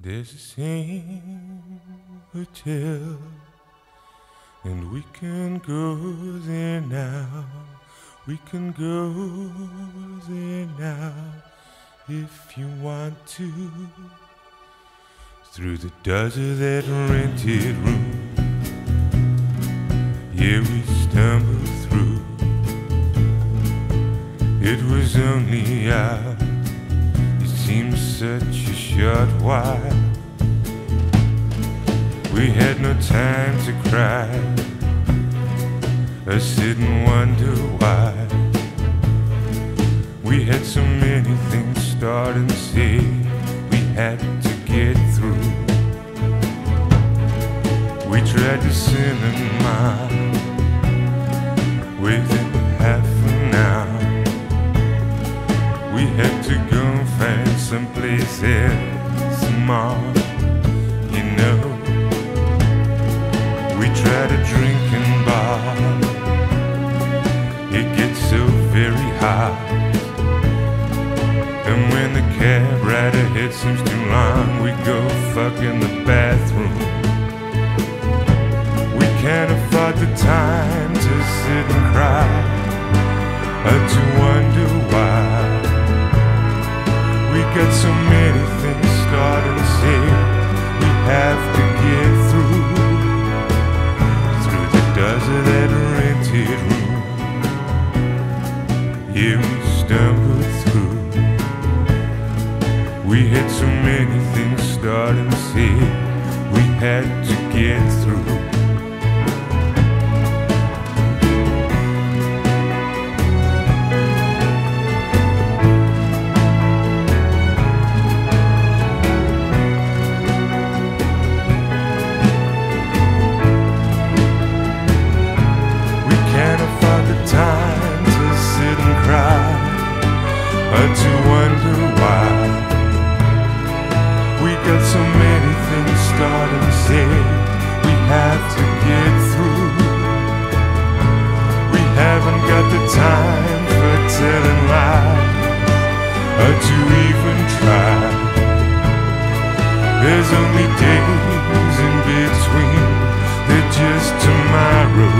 There's the same hotel, and we can go there now. We can go there now if you want to. Through the dust of that rented room, yeah, we stumbled through. It was only hours, it seemed such a short while. We had no time to cry or sit and wonder why. We had so many things start and say we had to get through. We tried to cinema within half an hour. We had to go and find someplace else more, you know. We tried a drinking bar, it gets so very hot. And when the cab ride ahead seems too long, we go fuck in the bathroom. We can't afford the time to sit and cry or to wonder why. We got so many things starting to say we have to get through. Through the dust of that rented room, yeah, we stumbled through. We had so many things starting to say we had to get through. We can't afford the time to sit and cry or to wonder why. We got so many things starting to say we have to get through. We haven't got the time for telling lies or to even try. There's only days in between, they're just tomorrow.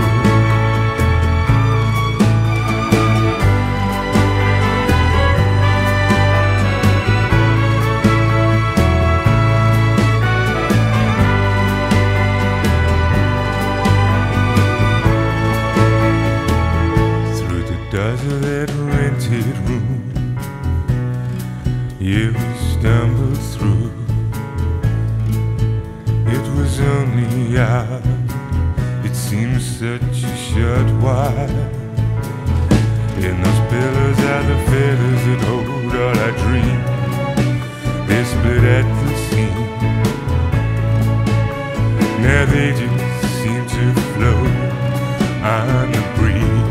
Dust of that rented room, yeah, we stumbled through. It was only hours, it seemed such a short while. And those pillows are the feathers that hold all our dreams. They split at the seams. Now they just seem to float on the breeze.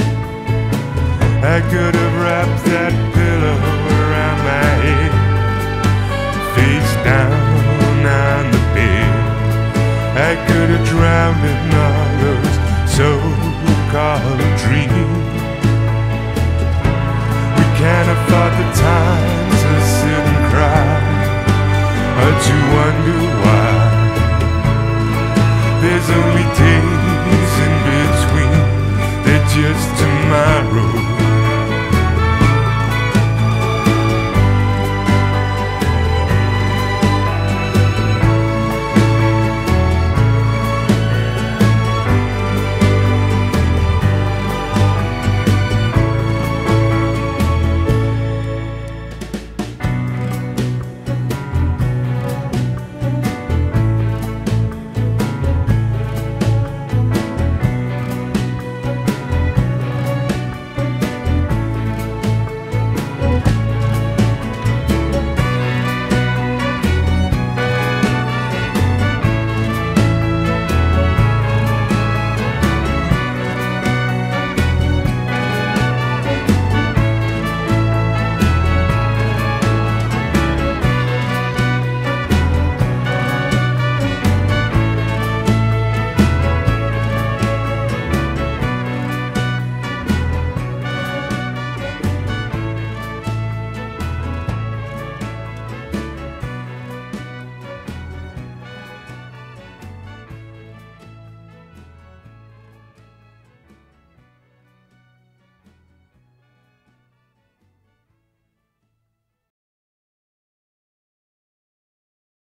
I could have wrapped that pillow around my head, face down on the bed. I could have drowned in all those so-called dreams. We can't afford the time to sit and cry or to wonder why.